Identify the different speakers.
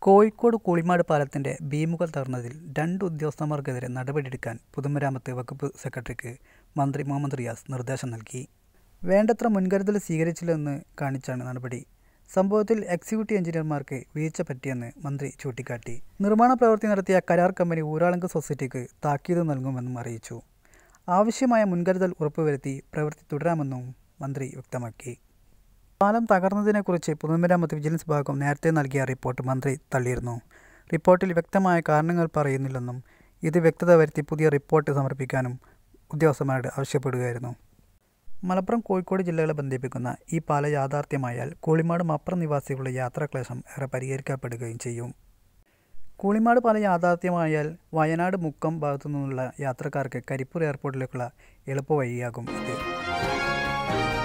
Speaker 1: കോഴിക്കോട് കൂളിമാട് പാലത്തിന്റെ ബീമുകൾ തകർന്നതിൽ 2 ഉദ്യോഗസ്ഥന്മാർക്കെതിരെ നടപടിയെടുക്കാൻ പൊതുമരാമത്ത് വകുപ്പ് സെക്രട്ടറിക്ക് മന്ത്രി മുഹമ്മദ് റിയാസ് നിർദ്ദേശം നൽകി. വേണ്ടത്ര മുൻകരുതൽ സ്വീകരിച്ചില്ലെന്ന് കാണിച്ചാണ് നടപടി. സംഭവത്തിൽ എക്സിക്യൂട്ടീവ് എഞ്ചിനീയർമാർക്ക് വീഴ്ച പറ്റിയെന്ന് മന്ത്രി ചൂണ്ടിക്കാട്ടി. നിർമ്മാണ പ്രവൃത്തി നടത്തിയ കരാർ കമ്പനി ഊരാളുങ്കൽ സൊസൈറ്റിക്ക് താക്കീത് നൽകുമെന്നും അറിയിച്ചു. ആവശ്യമായ മുൻകരുതൽ ഉറപ്പുവരുത്തി പ്രവൃത്തി തുടരാമെന്നും മന്ത്രി വ്യക്തമാക്കി. പാലം തകർന്നതിനെക്കുറിച്ച് പൊതുമരാമത്ത് വിജിലൻസ് വിഭാഗം നേരത്തെ നൽകിയ റിപ്പോർട്ട് മന്ത്രി തള്ളിയിരുന്നു. റിപ്പോർട്ടിൽ വ്യക്തമായ കാരണങ്ങൾ പറയുന്നില്ലെന്നും ഇത് വ്യക്തത വരുത്തി പുതിയ റിപ്പോർട്ട് സമർപ്പിക്കാനും ഉദ്യോഗസ്ഥന്മാരോട് ആവശ്യപ്പെടുകയായിരുന്നു. മലപ്പുറം, കോഴിക്കോട് ജില്ലകളെ ബന്ധിപ്പിക്കുന്ന ഈ പാലം യാഥാർത്ഥ്യമായാൽ കൂളിമാട് മപ്പുറം നിവാസികളുടെ യാത്രാക്ലേശം ഏറെ പരിഹരിക്കപ്പെടുകയും ചെയ്യും. കൂളിമാട് പാലം യാഥാർത്ഥ്യമായാൽ വയനാട്, മുക്കം ഭാഗത്തു നിന്നുള്ള യാത്രക്കാർക്ക് കരിപ്പൂർ എയർപോർട്ടിലേക്കുള്ള എളുപ്പവഴിയാകും ഇത്.